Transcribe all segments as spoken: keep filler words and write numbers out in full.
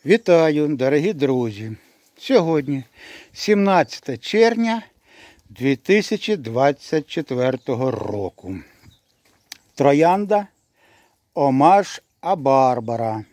Вітаю, дорогі друзі! Сьогодні сімнадцяте червня дві тисячі двадцять четвертого року. Троянда Омаш Абарбара.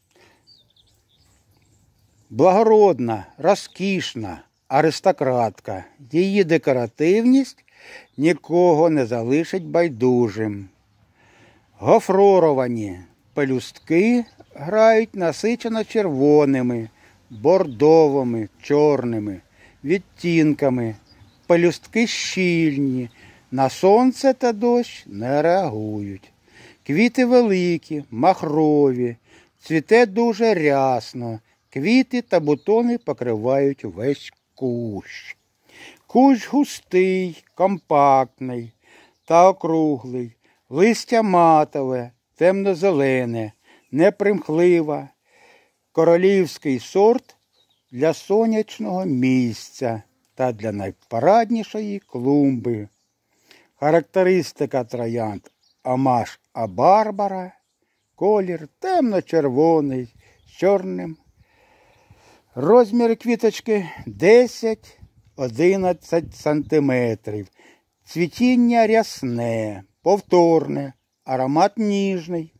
Благородна, розкішна аристократка. Її декоративність нікого не залишить байдужим. Гофровані пелюстки грають насичено червоними, бордовими, чорними відтінками. Пелюстки щільні, на сонце та дощ не реагують. Квіти великі, махрові, цвіте дуже рясно. Квіти та бутони покривають весь кущ. Кущ густий, компактний та округлий. Листя матове, темно-зелене, непримхлива. Королівський сорт для сонячного місця та для найпараднішої клумби. Характеристика троянд Омаш Абарбара. Колір темно-червоний з чорним. Розміри квіточки десять - одинадцять сантиметрів. Цвітіння рясне, повторне, аромат ніжний.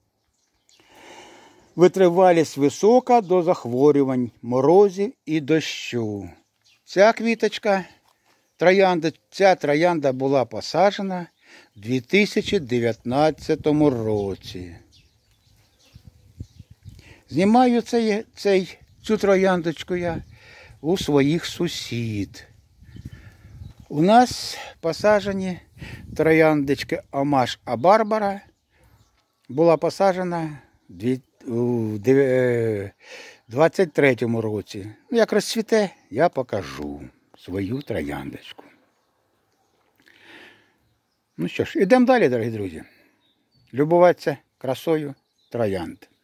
Витривалість висока до захворювань, морозів і дощу. Ця квіточка, троянда, ця троянда була посаджена в дві тисячі дев'ятнадцятому році. Знімаю цей, цей, цю трояндочку я у своїх сусід. У нас посаджені трояндочки Омаш Абарбара. Була посаджена у двадцять третьому році. Як розцвіте, я покажу свою трояндочку. Ну що ж, ідемо далі, дорогі друзі. Любуватися красою троянд.